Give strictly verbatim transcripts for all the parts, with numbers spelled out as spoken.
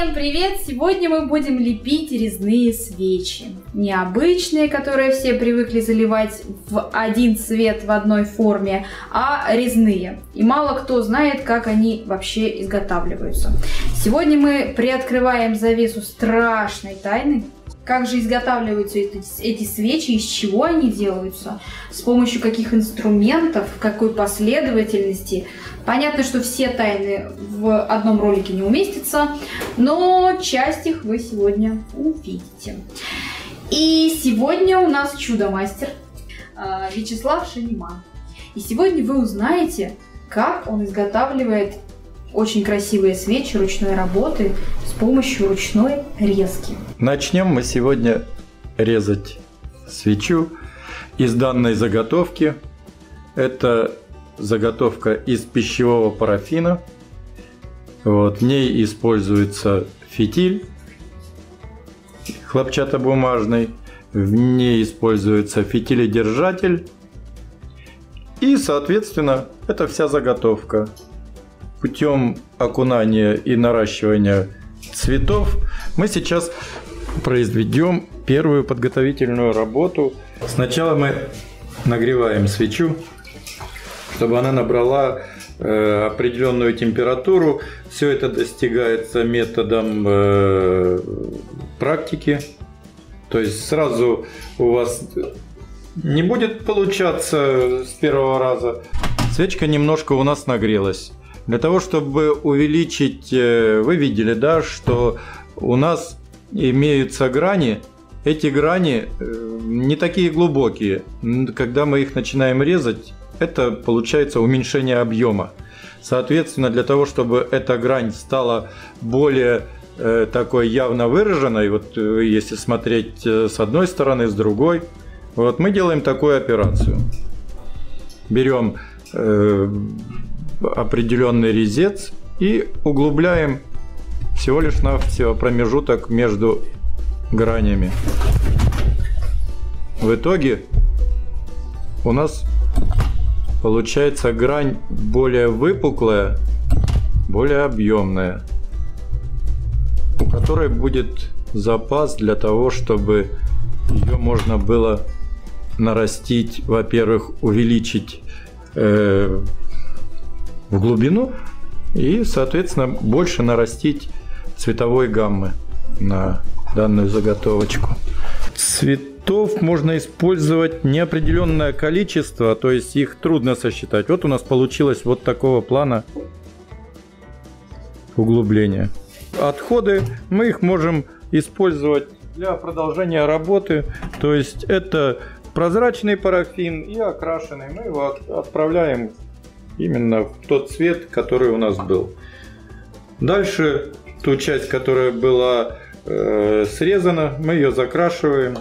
Всем привет! Сегодня мы будем лепить резные свечи. Необычные, которые все привыкли заливать в один цвет в одной форме, а резные. И мало кто знает, как они вообще изготавливаются. Сегодня мы приоткрываем завесу страшной тайны. Как же изготавливаются эти, эти свечи, из чего они делаются, с помощью каких инструментов, в какой последовательности. Понятно, что все тайны в одном ролике не уместятся, но часть их вы сегодня увидите. И сегодня у нас чудо-мастер Вячеслав Шаниман. И сегодня вы узнаете, как он изготавливает очень красивые свечи ручной работы с помощью ручной резки. Начнем мы сегодня резать свечу из данной заготовки. Это заготовка из пищевого парафина. Вот, в ней используется фитиль хлопчатобумажный, в ней используется фитиледержатель. И, соответственно, это вся заготовка. Путем окунания и наращивания цветов мы сейчас произведем первую подготовительную работу. Сначала мы нагреваем свечу, чтобы она набрала э, определенную температуру. Все это достигается методом э, практики. То есть сразу у вас не будет получаться с первого раза. Свечка немножко у нас нагрелась. Для того, чтобы увеличить, вы видели, да, что у нас имеются грани. Эти грани не такие глубокие. Когда мы их начинаем резать, это получается уменьшение объема. Соответственно, для того, чтобы эта грань стала более э, такой явно выраженной, вот если смотреть с одной стороны, с другой, вот мы делаем такую операцию. Берем э, определенный резец и углубляем всего лишь навсего промежуток между гранями. В итоге у нас получается грань более выпуклая, более объемная, у которой будет запас для того, чтобы ее можно было нарастить, во-первых, увеличить э, в глубину и, соответственно, больше нарастить цветовой гаммы на данную заготовочку. Цветов можно использовать неопределенное количество, то есть их трудно сосчитать. Вот у нас получилось вот такого плана углубления. Отходы мы их можем использовать для продолжения работы, то есть это прозрачный парафин и окрашенный. Мы его отправляем именно в тот цвет, который у нас был. Дальше ту часть, которая была э, срезана, мы ее закрашиваем.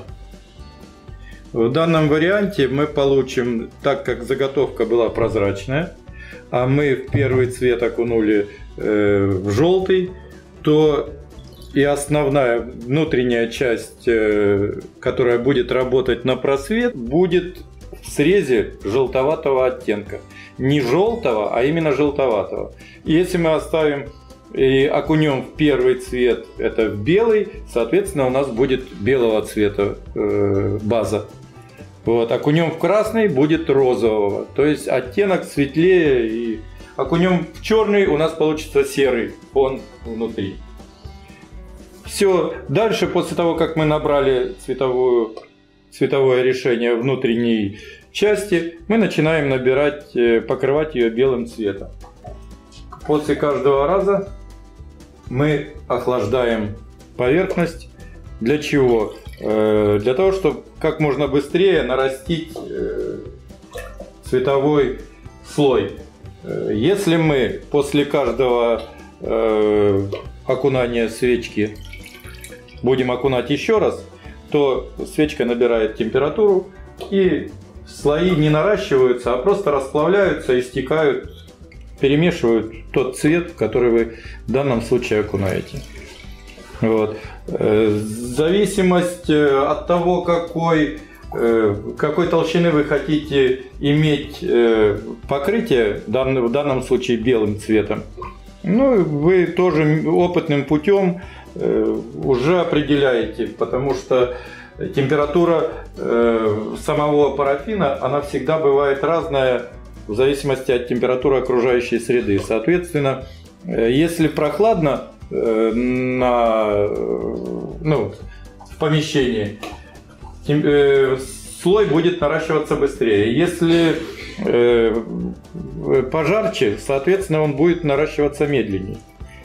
В данном варианте мы получим, так как заготовка была прозрачная, а мы в первый цвет окунули э, в желтый, то и основная внутренняя часть, э, которая будет работать на просвет, будет в срезе желтоватого оттенка. Не желтого, а именно желтоватого. И если мы оставим и окунем в первый цвет, это в белый, соответственно, у нас будет белого цвета э, база. Вот. Окунем в красный, будет розового. То есть оттенок светлее. И окунем в черный, у нас получится серый фон внутри. Все. Дальше, после того, как мы набрали цветовую, цветовое решение внутренней части, мы начинаем набирать, покрывать ее белым цветом. После каждого раза мы охлаждаем поверхность. Для чего? Для того, чтобы как можно быстрее нарастить цветовой слой. Если мы после каждого окунания свечки будем окунать еще раз, то свечка набирает температуру и слои не наращиваются, а просто расплавляются и стекают, перемешивают тот цвет, который вы в данном случае окунаете. Вот. Зависимость от того, какой, какой толщины вы хотите иметь покрытие, в данном случае белым цветом, Ну, вы тоже опытным путем э, уже определяете, потому что температура э, самого парафина, она всегда бывает разная в зависимости от температуры окружающей среды. Соответственно, э, если прохладно э, на, э, ну, в помещении, тем, э, слой будет наращиваться быстрее. Если э, пожарче, соответственно, он будет наращиваться медленнее.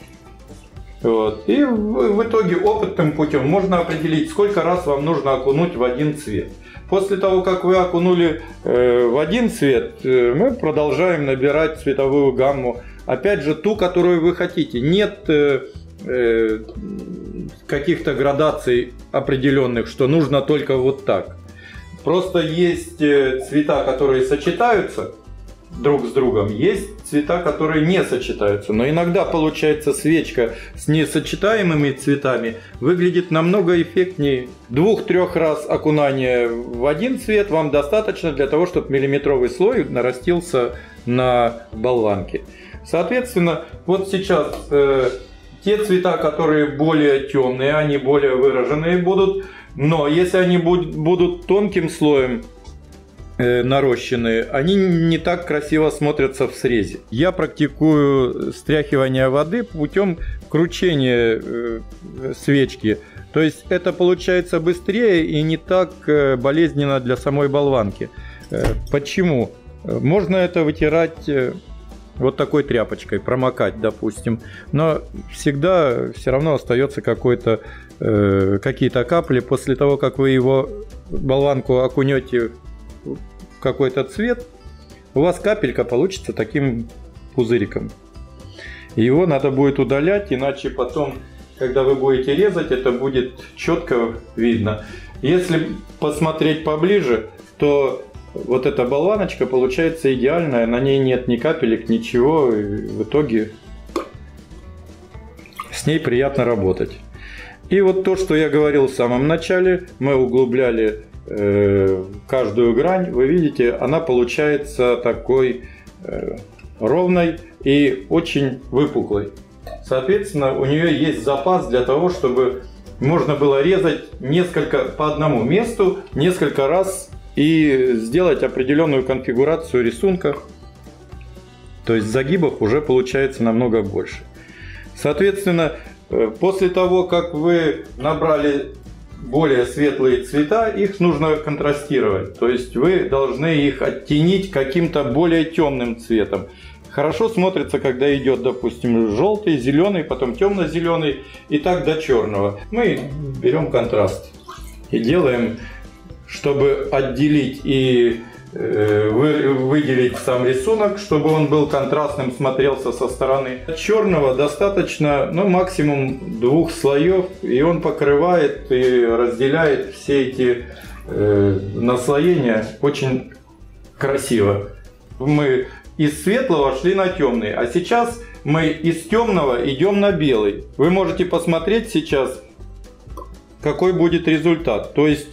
Вот. И в, в итоге опытным путем можно определить, сколько раз вам нужно окунуть в один цвет. После того, как вы окунули э, в один цвет, э, мы продолжаем набирать цветовую гамму. Опять же, ту, которую вы хотите. Нет э, э, каких-то градаций определенных, что нужно только вот так. Просто есть цвета, которые сочетаются друг с другом, есть цвета, которые не сочетаются. Но иногда получается свечка с несочетаемыми цветами выглядит намного эффектнее. Двух-трех раз окунания в один цвет вам достаточно для того, чтобы миллиметровый слой нарастился на болванке. Соответственно, вот сейчас э, те цвета, которые более темные, они более выраженные будут. Но если они будут тонким слоем э, нарощенные, они не так красиво смотрятся в срезе. Я практикую стряхивание воды путем кручения э, свечки. То есть это получается быстрее и не так э, болезненно для самой болванки. Э, почему? Можно это вытирать э, вот такой тряпочкой, промокать, допустим. Но всегда все равно остается какой-то какие-то капли. После того, как вы его, болванку, окунете в какой-то цвет, у вас капелька получится таким пузыриком. Его надо будет удалять, иначе потом, когда вы будете резать, это будет четко видно. Если посмотреть поближе, то вот эта болваночка получается идеальная, на ней нет ни капелек, ничего, и в итоге с ней приятно работать. И вот то, что я говорил в самом начале, мы углубляли э, каждую грань. Вы видите, она получается такой э, ровной и очень выпуклой. Соответственно, у нее есть запас для того, чтобы можно было резать несколько по одному месту, несколько раз и сделать определенную конфигурацию рисунка. То есть загибов уже получается намного больше. Соответственно, после того, как вы набрали более светлые цвета, их нужно контрастировать. То есть вы должны их оттенить каким-то более темным цветом. Хорошо смотрится, когда идет, допустим, желтый, зеленый, потом темно-зеленый и так до черного. Мы берем контраст и делаем, чтобы отделить и выделить сам рисунок, чтобы он был контрастным, смотрелся со стороны. Черного достаточно, ну, максимум двух слоев, и он покрывает и разделяет все эти э, наслоения очень красиво. Мы из светлого шли на темный, а сейчас мы из темного идем на белый. Вы можете посмотреть сейчас, какой будет результат. То есть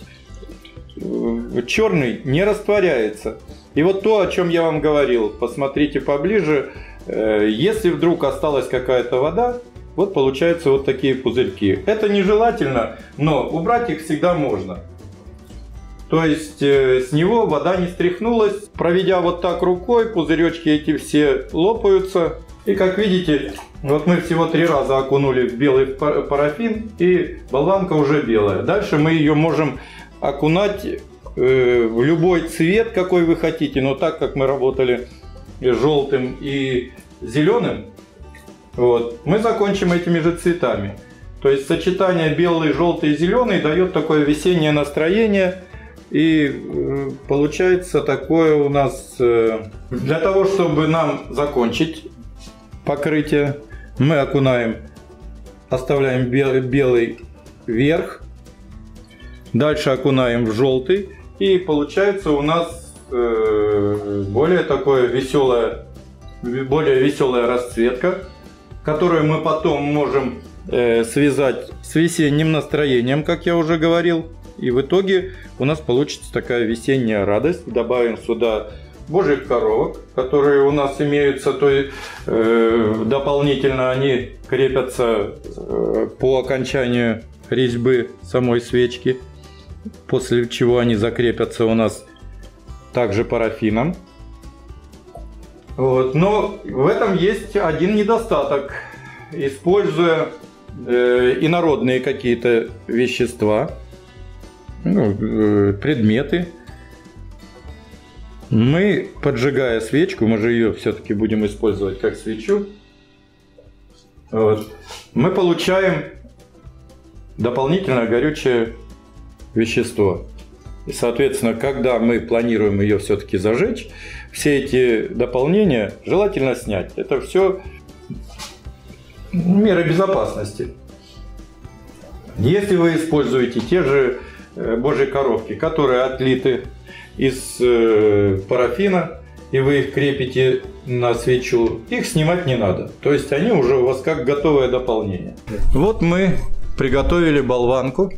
черный не растворяется. И вот то, о чем я вам говорил, посмотрите поближе. Если вдруг осталась какая-то вода, вот получаются вот такие пузырьки. Это нежелательно, но убрать их всегда можно. То есть с него вода не стряхнулась. Проведя вот так рукой, пузыречки эти все лопаются. И как видите, вот мы всего три раза окунули в белый парафин, и болванка уже белая. Дальше мы ее можем окунать э, в любой цвет, какой вы хотите. Но так как мы работали желтым и зеленым, вот, мы закончим этими же цветами. То есть сочетание белый, желтый и зеленый дает такое весеннее настроение. И э, получается такое у нас... Э, для того, чтобы нам закончить покрытие, мы окунаем, оставляем белый, белый верх. Дальше окунаем в желтый, и получается у нас э, более такое веселая, более веселая расцветка, которую мы потом можем э, связать с весенним настроением, как я уже говорил. И в итоге у нас получится такая весенняя радость. Добавим сюда божьих коровок, которые у нас имеются, то есть э, дополнительно они крепятся э, по окончанию резьбы самой свечки, после чего они закрепятся у нас также парафином. Вот. Но в этом есть один недостаток. Используя э, инородные какие-то вещества, ну, э, предметы, мы, поджигая свечку, мы же ее все-таки будем использовать как свечу, вот, мы получаем дополнительное горючее вещество. И, соответственно, когда мы планируем ее все-таки зажечь, все эти дополнения желательно снять. Это все меры безопасности. Если вы используете те же божьи коровки, которые отлиты из парафина, и вы их крепите на свечу, их снимать не надо. То есть они уже у вас как готовое дополнение. Вот мы приготовили болванку.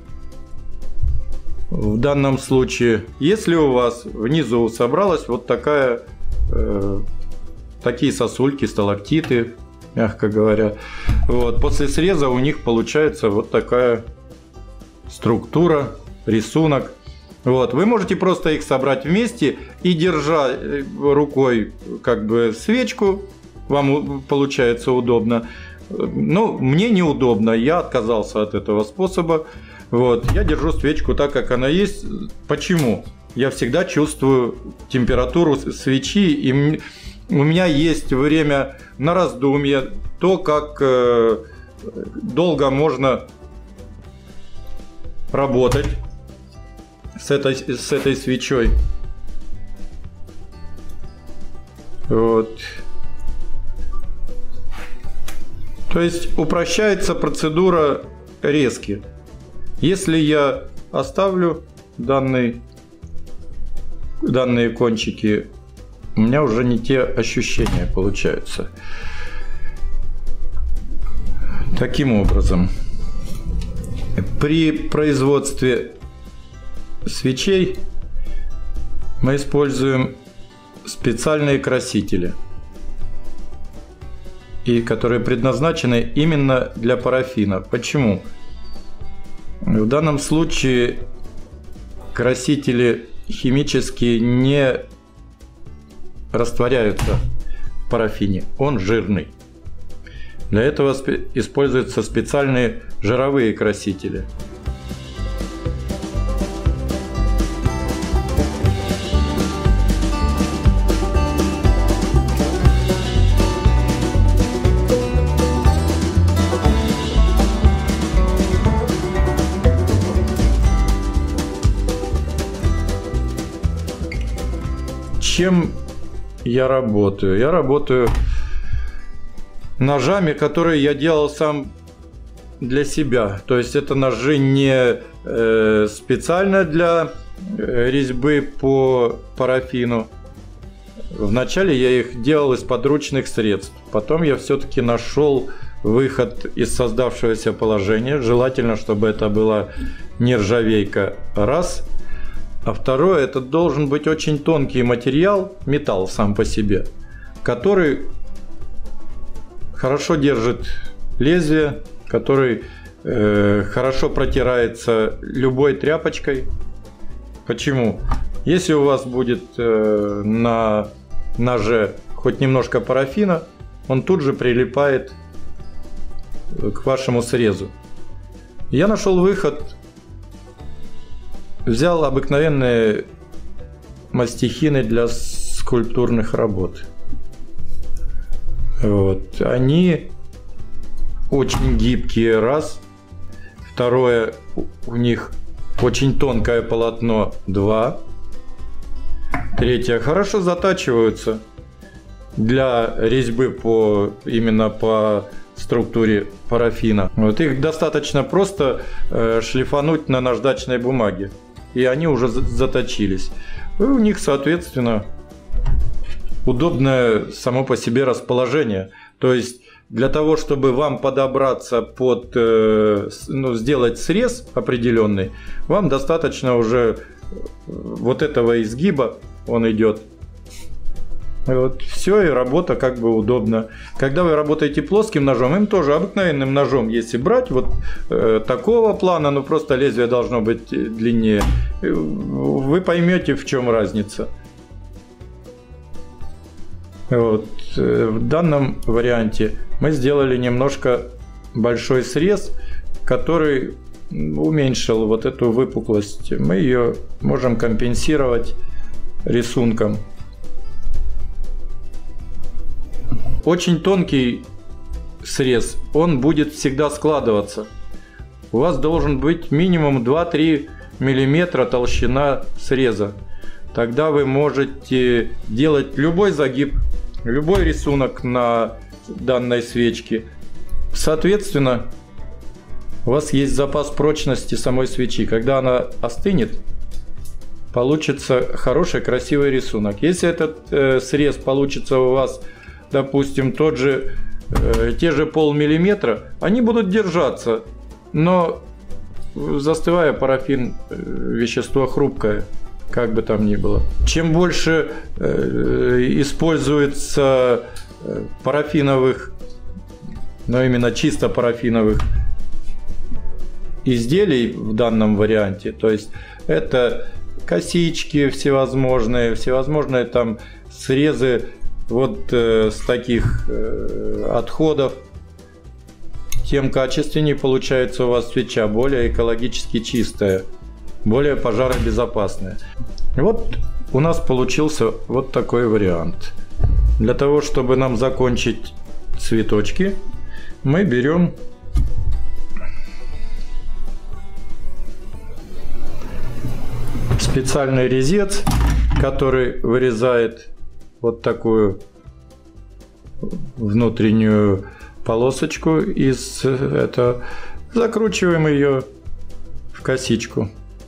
В данном случае, если у вас внизу собралась вот такая, э, такие сосульки, сталактиты, мягко говоря, вот, после среза у них получается вот такая структура, рисунок. Вот, вы можете просто их собрать вместе и, держа рукой как бы свечку, вам получается удобно. Но мне неудобно, я отказался от этого способа. Вот, я держу свечку так, как она есть. Почему? Я всегда чувствую температуру свечи, и у меня есть время на раздумье, то, как э, долго можно работать с этой, с этой свечой. Вот. То есть упрощается процедура резки. Если я оставлю данный, данные кончики, у меня уже не те ощущения получаются. Таким образом, при производстве свечей мы используем специальные красители, и которые предназначены именно для парафина. Почему? В данном случае красители химически не растворяются в парафине, он жирный. Для этого используются специальные жировые красители. Чем я работаю? Я работаю ножами, которые я делал сам для себя. То есть это ножи не э, специально для резьбы по парафину. Вначале я их делал из подручных средств. Потом я все-таки нашел выход из создавшегося положения. Желательно, чтобы это была нержавейка. Раз. А второе, это должен быть очень тонкий материал, металл сам по себе, который хорошо держит лезвие, который э, хорошо протирается любой тряпочкой. Почему? Если у вас будет э, на ноже хоть немножко парафина, он тут же прилипает к вашему срезу. Я нашел выход. Взял обыкновенные мастихины для скульптурных работ. Вот. Они очень гибкие, раз. Второе, у них очень тонкое полотно, два. Третье, хорошо затачиваются для резьбы по, именно по структуре парафина. Вот их достаточно просто э, шлифануть на наждачной бумаге, и они уже заточились. И у них, соответственно, удобное само по себе расположение. То есть для того, чтобы вам подобраться под, э, ну, сделать срез определенный, вам достаточно уже вот этого изгиба, он идет Вот, все, и работа как бы удобна. Когда вы работаете плоским ножом, им тоже обыкновенным ножом, если брать вот э, такого плана, ну просто лезвие должно быть длиннее, вы поймете, в чем разница. Вот, э, в данном варианте мы сделали немножко большой срез, который уменьшил вот эту выпуклость. Мы ее можем компенсировать рисунком. Очень тонкий срез, он будет всегда складываться. У вас должен быть минимум два-три миллиметра толщина среза. Тогда вы можете делать любой загиб, любой рисунок на данной свечке. Соответственно, у вас есть запас прочности самой свечи. Когда она остынет, получится хороший, красивый рисунок. Если этот э, срез получится у вас, допустим, тот же, э, те же полмиллиметра, они будут держаться, но застывая, парафин э, вещество хрупкое, как бы там ни было. Чем больше э, используется э, парафиновых, но именно чисто парафиновых изделий в данном варианте, то есть это косички всевозможные, всевозможные там срезы вот э, с таких э, отходов, тем качественнее получается у вас свеча, более экологически чистая, более пожаробезопасная. Вот у нас получился вот такой вариант. Для того, чтобы нам закончить цветочки, мы берем специальный резец, который вырезает вот такую внутреннюю полосочку из этого. Закручиваем ее в косичку.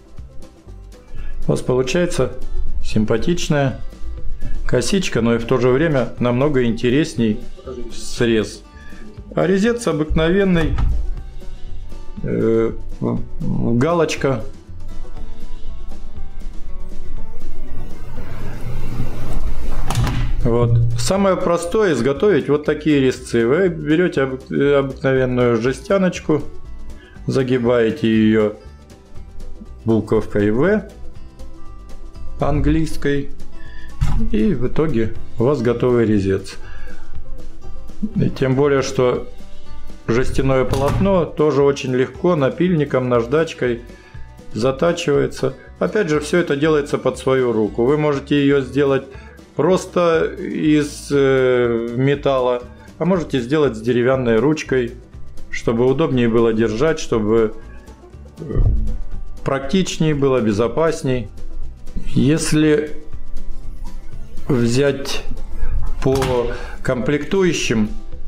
У вас получается симпатичная косичка, но и в то же время намного интересней срез. А резец обыкновенный, э, галочка. Вот. Самое простое изготовить вот такие резцы. Вы берете обыкновенную жестяночку, загибаете ее буковкой В английской, и в итоге у вас готовый резец. И тем более, что жестяное полотно тоже очень легко напильником, наждачкой затачивается. Опять же, все это делается под свою руку. Вы можете ее сделать просто из э, металла, а можете сделать с деревянной ручкой, чтобы удобнее было держать, чтобы практичнее было, безопасней. Если взять по комплектующим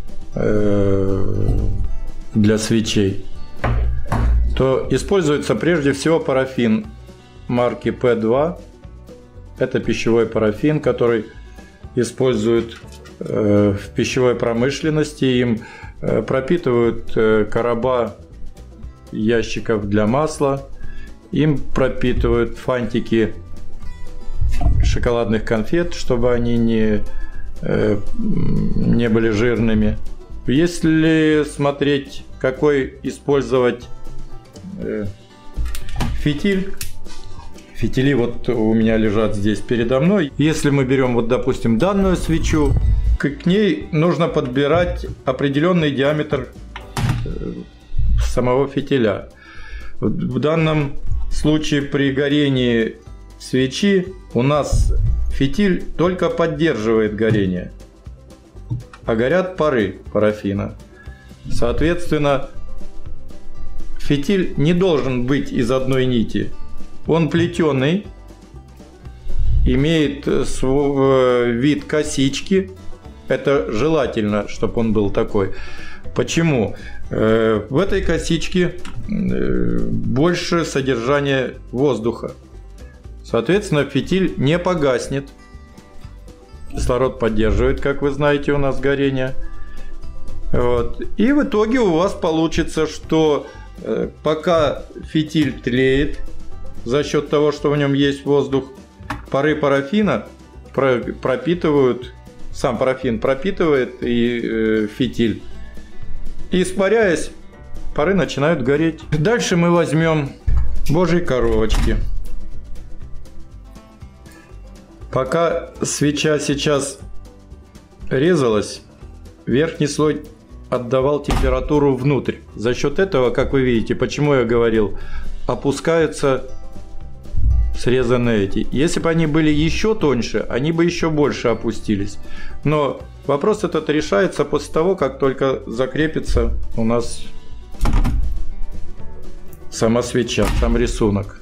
э, для свечей, то используется прежде всего парафин марки Пэ два. Это пищевой парафин, который используют э, в пищевой промышленности. Им э, пропитывают э, короба ящиков для масла, им пропитывают фантики шоколадных конфет, чтобы они не, э, не были жирными. Если смотреть, какой использовать э, фитиль, фитили вот у меня лежат здесь передо мной. Если мы берем вот, допустим, данную свечу, к ней нужно подбирать определенный диаметр самого фитиля. В данном случае при горении свечи у нас фитиль только поддерживает горение, а горят пары парафина. Соответственно, фитиль не должен быть из одной нити. Он плетеный, имеет свой вид косички. Это желательно, чтобы он был такой. Почему? В этой косичке больше содержания воздуха. Соответственно, фитиль не погаснет. Кислород поддерживает, как вы знаете, у нас горение. Вот. И в итоге у вас получится, что пока фитиль тлеет, за счет того, что в нем есть воздух, пары парафина пропитывают сам парафин пропитывает и э, фитиль. И испаряясь, пары начинают гореть. Дальше мы возьмем божьи коровочки. Пока свеча сейчас резалась, верхний слой отдавал температуру внутрь. За счет этого, как вы видите, почему я говорил, опускаются срезанные эти. Если бы они были еще тоньше, они бы еще больше опустились. Но вопрос этот решается после того, как только закрепится у нас сама свеча, сам рисунок.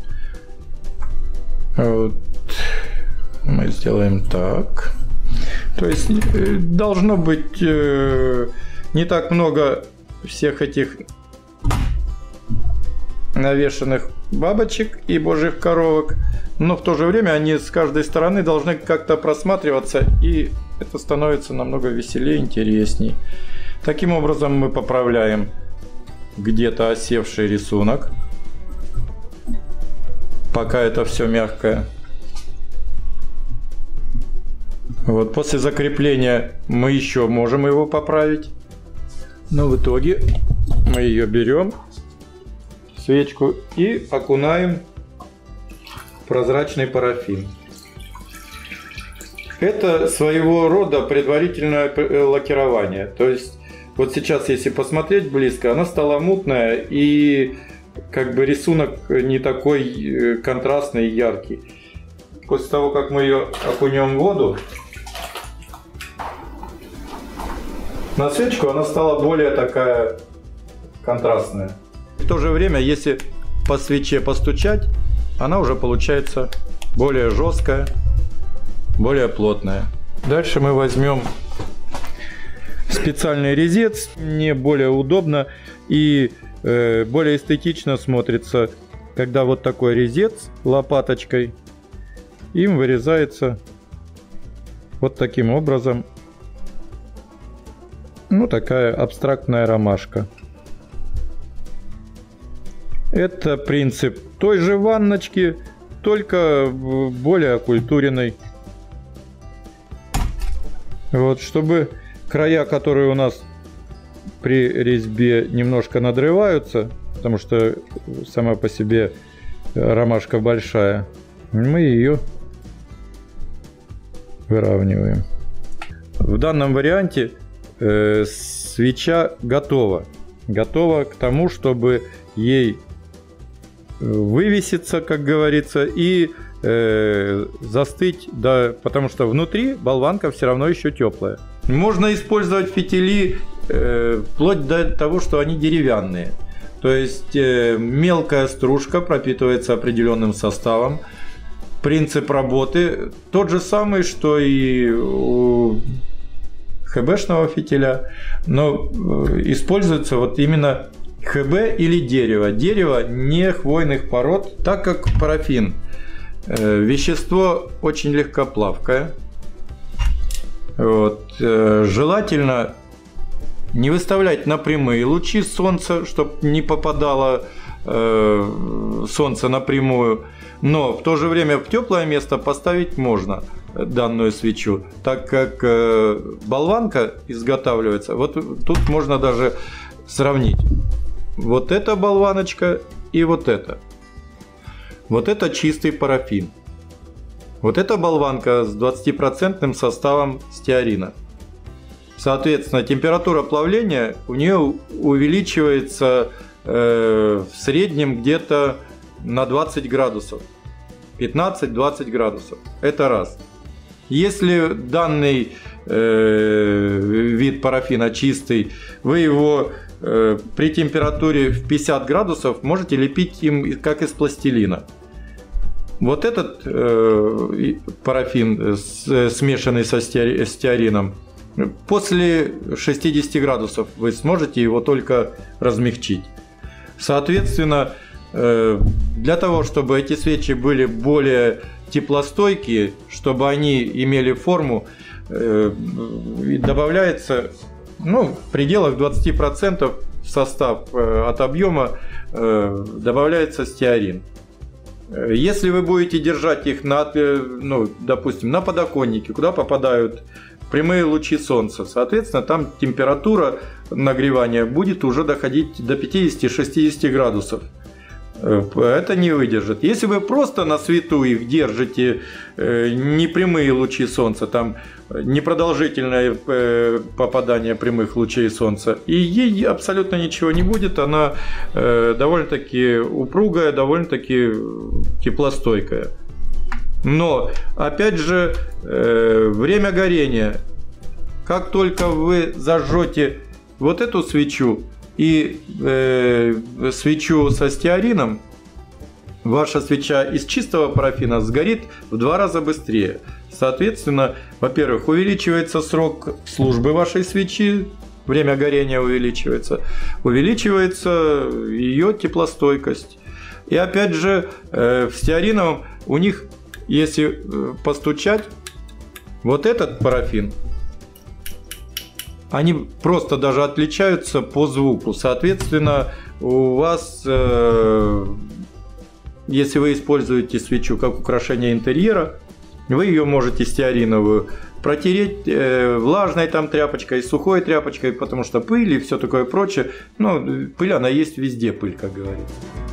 Вот. Мы сделаем так. То есть должно быть э, не так много всех этих навешанных бабочек и божьих коровок, но в то же время они с каждой стороны должны как-то просматриваться, и это становится намного веселее, интересней. Таким образом мы поправляем где-то осевший рисунок, пока это все мягкое. Вот, после закрепления мы еще можем его поправить, но в итоге мы ее берем, свечку, и окунаем в прозрачный парафин. Это своего рода предварительное лакирование. То есть вот сейчас, если посмотреть близко, она стала мутная, и как бы рисунок не такой контрастный и яркий. После того, как мы ее окунем в воду, на свечку она стала более такая контрастная. В то же время, если по свече постучать, она уже получается более жесткая, более плотная. Дальше мы возьмем специальный резец. Мне более удобно и э, более эстетично смотрится, когда вот такой резец лопаточкой, им вырезается вот таким образом, ну, такая абстрактная ромашка. Это принцип той же ванночки, только более окультуренной. Вот, чтобы края, которые у нас при резьбе немножко надрываются, потому что сама по себе ромашка большая, мы ее выравниваем. В данном варианте э, свеча готова. Готова к тому, чтобы ей вывеситься, как говорится, и э, застыть, да, потому что внутри болванка все равно еще теплая. Можно использовать фитили э, вплоть до того, что они деревянные. То есть э, мелкая стружка пропитывается определенным составом. Принцип работы тот же самый, что и у хэбэшного фитиля, но используется вот именно ха бэ или дерево. Дерево не хвойных пород, так как парафин э, вещество очень легкоплавкое. Вот. Э, желательно не выставлять на прямые лучи солнца, чтобы не попадало э, солнце напрямую. Но в то же время в теплое место поставить можно данную свечу, так как э, болванка изготавливается. Вот тут можно даже сравнить. Вот эта болваночка и вот это. Вот это чистый парафин. Вот эта болванка с двадцатипроцентным составом стеарина. Соответственно, температура плавления у нее увеличивается э, в среднем где-то на двадцать градусов. пятнадцать-двадцать градусов. Это раз. Если данный э, вид парафина чистый, вы его э, при температуре в пятьдесят градусов можете лепить им как из пластилина. Вот этот э, парафин, с, смешанный со стеарином, после шестидесяти градусов вы сможете его только размягчить. Соответственно, э, для того, чтобы эти свечи были более теплостойкие, чтобы они имели форму, э, добавляется, ну, в пределах двадцати процентов в состав э, от объема э, добавляется стеарин. Если вы будете держать их на, ну, допустим, на подоконнике, куда попадают прямые лучи солнца. Соответственно, там температура нагревания будет уже доходить до пятидесяти-шестидесяти градусов. Это не выдержит. Если вы просто на свету их держите, не прямые лучи солнца, там непродолжительное попадание прямых лучей солнца, и ей абсолютно ничего не будет, она довольно-таки упругая, довольно-таки теплостойкая. Но, опять же, время горения. Как только вы зажжете вот эту свечу и э, свечу со стеарином, ваша свеча из чистого парафина сгорит в два раза быстрее. Соответственно, во-первых, увеличивается срок службы вашей свечи, время горения увеличивается, увеличивается ее теплостойкость. И опять же, э, в стеариновом у них, если постучать, вот этот парафин, они просто даже отличаются по звуку. Соответственно, у вас, э, если вы используете свечу как украшение интерьера, вы ее можете стеариновую протереть э, влажной там тряпочкой, сухой тряпочкой, потому что пыль и все такое прочее. Ну, пыль, она есть везде, пыль, как говорится.